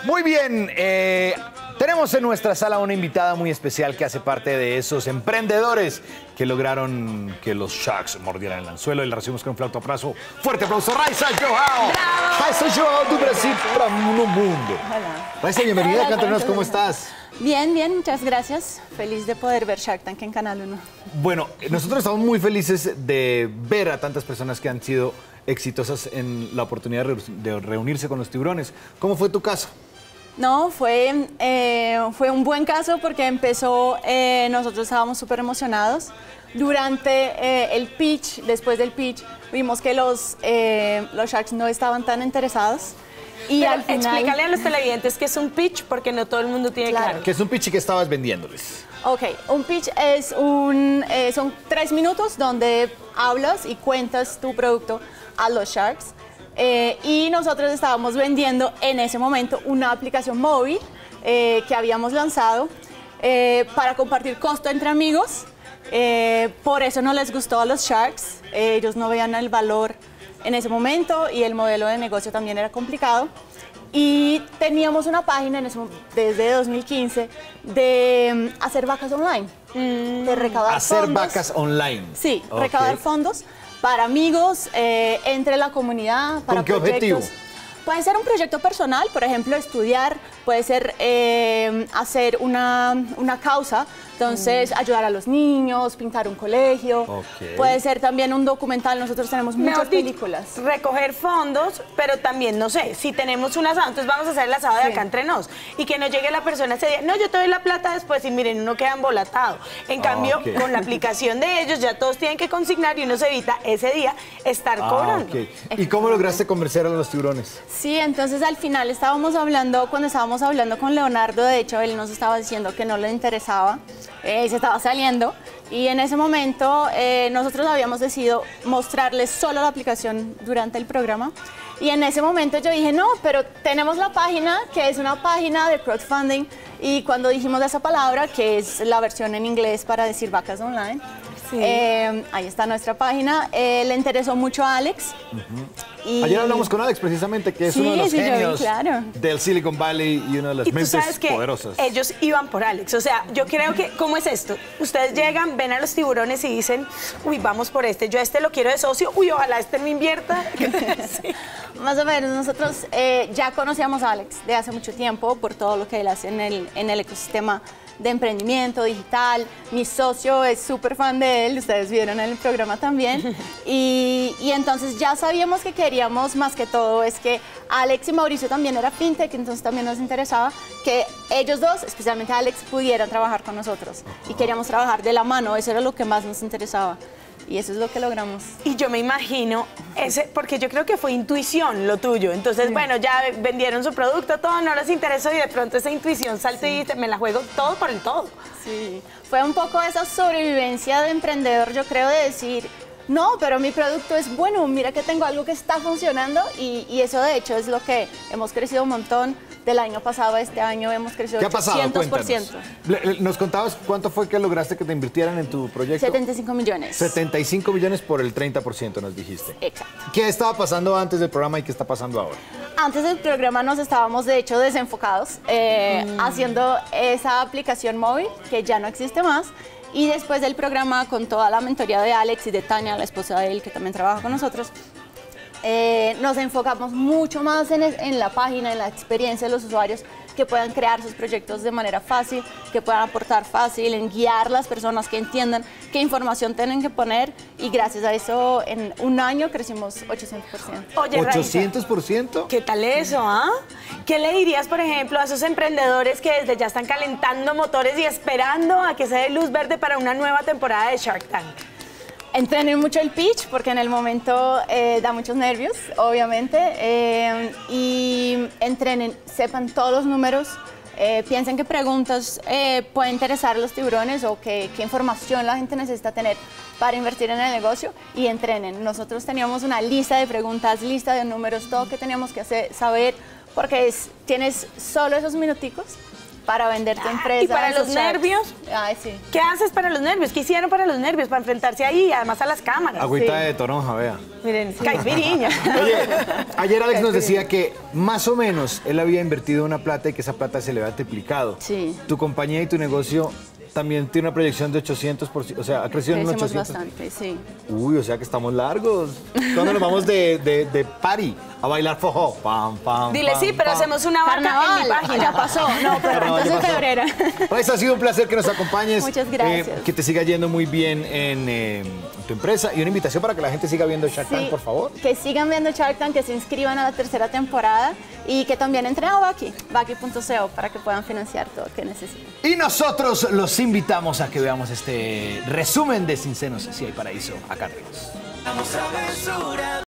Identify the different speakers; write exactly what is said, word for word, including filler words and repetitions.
Speaker 1: Muy bien, eh, tenemos en nuestra sala una invitada muy especial que hace parte de esos emprendedores que lograron que los Sharks mordieran el anzuelo y la recibimos con un flauto abrazo. Fuerte aplauso, Raiza João. Raiza João do Brasil para o mundo.
Speaker 2: Hola.
Speaker 1: Raiza, bienvenida, cántanos, ¿cómo estás?
Speaker 2: Bien, bien, muchas gracias. Feliz de poder ver Shark Tank en Canal uno.
Speaker 1: Bueno, nosotros estamos muy felices de ver a tantas personas que han sido exitosas en la oportunidad de reunirse con los tiburones. ¿Cómo fue tu caso?
Speaker 2: No, fue, eh, fue un buen caso porque empezó, eh, nosotros estábamos súper emocionados. Durante eh, el pitch, después del pitch, vimos que los, eh, los Sharks no estaban tan interesados. Y
Speaker 3: Pero
Speaker 2: al final...
Speaker 3: explícale a los televidentes qué es un pitch, porque no todo el mundo tiene claro. claro.
Speaker 1: ¿Qué es un pitch y qué estabas vendiéndoles?
Speaker 2: Ok, un pitch es un, eh, son tres minutos donde hablas y cuentas tu producto a los Sharks. Eh, y nosotros estábamos vendiendo en ese momento una aplicación móvil eh, que habíamos lanzado eh, para compartir costo entre amigos. Eh, por eso no les gustó a los Sharks. Eh, ellos no veían el valor en ese momento y el modelo de negocio también era complicado. Y teníamos una página en ese, desde dos mil quince de um, hacer vacas online, mm. de recaudar
Speaker 1: hacer
Speaker 2: fondos.
Speaker 1: vacas online.
Speaker 2: Sí,
Speaker 1: okay.
Speaker 2: recaudar fondos para amigos, eh, entre la comunidad, para
Speaker 1: ¿Con qué
Speaker 2: proyectos.
Speaker 1: objetivo?
Speaker 2: Puede ser un proyecto personal, por ejemplo, estudiar, puede ser eh, hacer una, una causa, entonces mm. ayudar a los niños, pintar un colegio, okay. puede ser también un documental, nosotros tenemos muchas
Speaker 3: Mejor
Speaker 2: películas.
Speaker 3: Recoger fondos, pero también, no sé, si tenemos un asado, entonces vamos a hacer el asado sí. de acá entre nos, y que no llegue la persona ese día, no, yo te doy la plata después, y miren, uno queda embolatado. En cambio,
Speaker 1: okay.
Speaker 3: con la aplicación de ellos, ya todos tienen que consignar y uno se evita ese día estar
Speaker 1: ah,
Speaker 3: cobrando.
Speaker 1: Okay. ¿Y cómo lograste convencer a los tiburones?
Speaker 2: Sí, entonces al final estábamos hablando, cuando estábamos hablando con Leonardo, de hecho él nos estaba diciendo que no le interesaba, eh, se estaba saliendo y en ese momento eh, nosotros habíamos decidido mostrarles solo la aplicación durante el programa y en ese momento yo dije no, pero tenemos la página que es una página de crowdfunding y cuando dijimos esa palabra, que es la versión en inglés para decir vacas online, sí. eh, ahí está nuestra página, eh, le interesó mucho a Alex.
Speaker 1: Uh-huh. Y... Ayer hablamos con Alex precisamente, que es sí, uno de los
Speaker 2: sí,
Speaker 1: genios
Speaker 2: vi, claro.
Speaker 1: del Silicon Valley y una de las
Speaker 3: y tú
Speaker 1: mentes
Speaker 3: sabes que
Speaker 1: poderosas.
Speaker 3: Ellos iban por Alex, o sea, yo creo que, ¿cómo es esto? Ustedes llegan, ven a los tiburones y dicen, uy, vamos por este, yo a este lo quiero de socio, uy, ojalá este me invierta. Sí.
Speaker 2: Más o menos, nosotros eh, ya conocíamos a Alex de hace mucho tiempo por todo lo que él hace en el, en el ecosistema de emprendimiento digital. Mi socio es súper fan de él, ustedes vieron en el programa también. Y, y entonces ya sabíamos que queríamos, más que todo, es que Alex y Mauricio también era fintech, entonces también nos interesaba que ellos dos, especialmente Alex, pudieran trabajar con nosotros. Y queríamos trabajar de la mano, eso era lo que más nos interesaba. Y eso es lo que logramos.
Speaker 3: Y yo me imagino, ese, porque yo creo que fue intuición lo tuyo. Entonces, sí. bueno, ya vendieron su producto, todo, no les interesó y de pronto esa intuición salta sí. y dice, me la juego todo por el todo.
Speaker 2: Sí, fue un poco esa sobrevivencia de emprendedor, yo creo, de decir, no, pero mi producto es bueno, mira que tengo algo que está funcionando y, y eso de hecho es lo que hemos crecido un montón. Del año pasado a este año hemos crecido
Speaker 1: ¿Qué ha pasado?
Speaker 2: ochocientos por ciento.
Speaker 1: Cuéntanos. Nos contabas cuánto fue que lograste que te invirtieran en tu proyecto.
Speaker 2: setenta y cinco millones.
Speaker 1: setenta y cinco millones por el treinta por ciento nos dijiste.
Speaker 2: Exacto.
Speaker 1: ¿Qué estaba pasando antes del programa y qué está pasando ahora?
Speaker 2: Antes del programa nos estábamos de hecho desenfocados, eh, mm. haciendo esa aplicación móvil que ya no existe más. Y después del programa, con toda la mentoría de Alex y de Tania, la esposa de él, que también trabaja con nosotros, eh, nos enfocamos mucho más en, en la página, en la experiencia de los usuarios, que puedan crear sus proyectos de manera fácil, que puedan aportar fácil, en guiar a las personas que entiendan qué información tienen que poner. Y gracias a eso, en un año crecimos ochocientos por ciento.
Speaker 3: Oye,
Speaker 1: ¿ochocientos por ciento?
Speaker 3: ¿Qué tal eso, ah? ¿eh? ¿Qué le dirías, por ejemplo, a esos emprendedores que desde ya están calentando motores y esperando a que se dé luz verde para una nueva temporada de Shark Tank?
Speaker 2: Entrenen mucho el pitch porque en el momento eh, da muchos nervios, obviamente, eh, y entrenen, sepan todos los números, eh, piensen qué preguntas eh, pueden interesar a los tiburones o qué, qué información la gente necesita tener para invertir en el negocio y entrenen. Nosotros teníamos una lista de preguntas, lista de números, todo que teníamos que hacer, saber, porque es, tienes solo esos minuticos para vender tu empresa.
Speaker 3: ¿Y para
Speaker 2: esos
Speaker 3: los
Speaker 2: Sharks.
Speaker 3: nervios?
Speaker 2: Ay, sí.
Speaker 3: ¿Qué haces para los nervios? ¿Qué hicieron para los nervios? Para enfrentarse ahí, además a las cámaras.
Speaker 1: Agüita
Speaker 2: Sí.
Speaker 1: de toronja, vea.
Speaker 3: Miren, caipiriña.
Speaker 1: Oye, ayer Alex nos decía que más o menos él había invertido una plata y que esa plata se le había triplicado.
Speaker 2: Sí.
Speaker 1: Tu compañía y tu negocio también tiene una proyección de ochocientos por ciento, o sea, ha crecido en un
Speaker 2: Crecimos
Speaker 1: ochocientos.
Speaker 2: bastante, sí.
Speaker 1: Uy, o sea que estamos largos. ¿Cuándo nos vamos de, de, de party a bailar fojo? Pam, pam,
Speaker 3: Dile
Speaker 1: pam,
Speaker 3: sí, pero
Speaker 1: pam.
Speaker 3: hacemos una vaca en mi
Speaker 2: Carnaval,
Speaker 3: página.
Speaker 2: ya pasó. No, pero
Speaker 1: Carnaval,
Speaker 2: entonces
Speaker 1: ya
Speaker 2: en
Speaker 1: pasó.
Speaker 2: febrero.
Speaker 1: Pues ha sido un placer que nos acompañes.
Speaker 2: Muchas gracias.
Speaker 1: Eh, que te siga yendo muy bien en eh, tu empresa. Y una invitación para que la gente siga viendo Shark Tank,
Speaker 2: Sí,
Speaker 1: por favor.
Speaker 2: que sigan viendo Shark Tank, que se inscriban a la tercera temporada y que también entren a Baki, baki punto co, para que puedan financiar todo lo que necesiten.
Speaker 1: Y nosotros los invitamos a que veamos este resumen de Sin Senos, Si Hay Paraíso, acá arriba.